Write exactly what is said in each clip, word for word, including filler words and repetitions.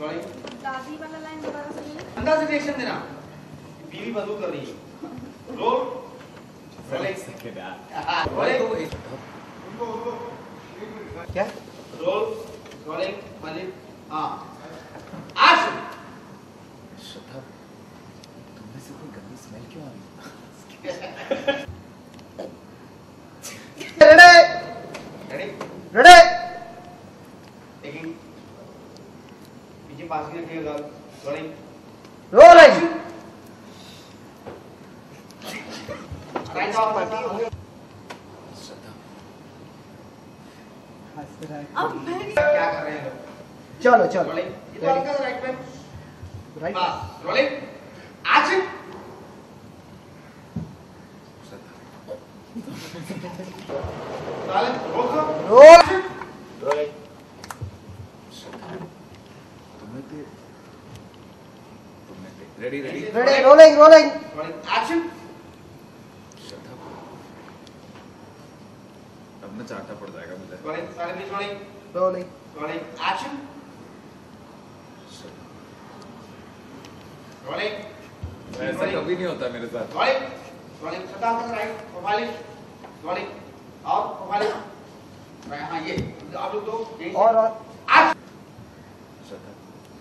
Sorry दादी वाला line दोबारा सुनिए। अंदाज से रिएक्शन देना। बीवी बदू कर रही है। रोल रोलिंग सेकंड यार रोलिंग क्या रोल रोलिंग मलिक हाँ एक्शन। श्रद्धा तुमने से कोई गंदी स्मेल क्यों आ रही रेडी रेडी रेडी टेकिंग पीछे पास में रखिएगा रोलिंग रोलिंग राइट ऑफ अब मैं क्या कर रहे हैं लोग चलो चलो रोलिंग इधर का राइट पे राइट बस रोलिंग एक्शन साले रोको रोल रोलिंग तुमने ते तुमने ते ready ready ready rolling rolling rolling action Shraddha अब ना चाटा पड़ जाएगा मुझे रोलिंग साले बीच rolling rolling rolling action rolling ऐसा कभी नहीं होता मेरे साथ रोलिंग रोलिंग सदा का राइट प्रोफाइलिंग रोलिंग और प्रोफाइलिंग हाँ ये आप लोग तो और और एक्शन श्रद्धा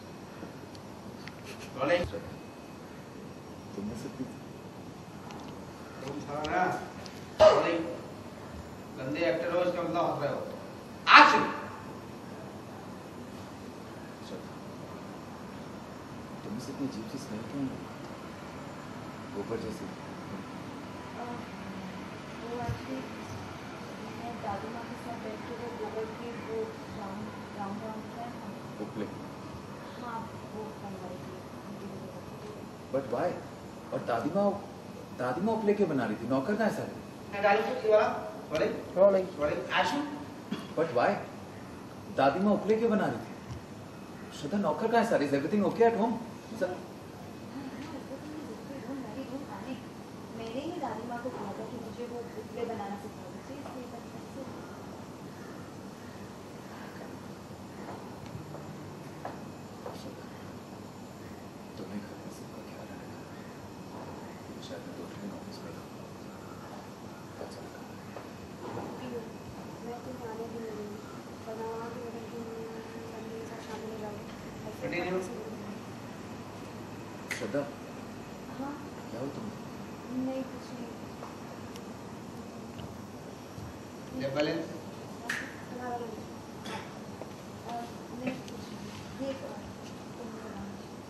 रोलिंग तुमने से तुम सारा ना रोलिंग गंदे एक्टर हो इसका मतलब हंस रहे हो एक्शन तुमने से इतनी अजीब सी स्मेल क्यों गोबर जैसी वो एक्चुअली मैं दादी माँ के साथ बैठ के वो गोबर की वो राउंड राउंड राउंड है उपले हाँ वो बनवाई थी। बट व्हाई और दादी माँ दादी माँ उपले क्यों बना रही थी नौकर कहाँ है सारे मैं डाली थी वाला rolling rolling rolling action but why दादी माँ उपले क्यों बना रही थी श्रद्धा नौकर कहाँ है सारे is everything okay at home मेरे ही दादी माँ को कहा था कि मुझे वो उपले बनाना सिखा दीजिए इसलिए बस ऐसे तुम्हें घर में सबका ख्याल रखना शायद मैं दो तीन दिन ऑफिस में अच्छा लगा मैं तो जाने भी नहीं दूँगी बनावा भी रहेगी मेरे साथ शामिल हो Continue. श्रद्धा हाँ क्या हो तुम नहीं कुछ नहीं ले बैलेंस हमारा नहीं कुछ नहीं ये करो तुम बनाना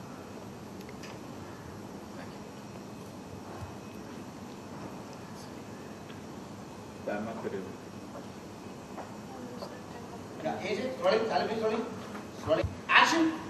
प्यार मत करिए या एज रोलिंग साले बीच रोलिंग रोलिंग एक्शन